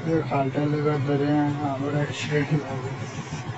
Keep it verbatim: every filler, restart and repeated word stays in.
खालटा लगा दरे हैं हाँ बड़ा एक्सीडेंट हुआ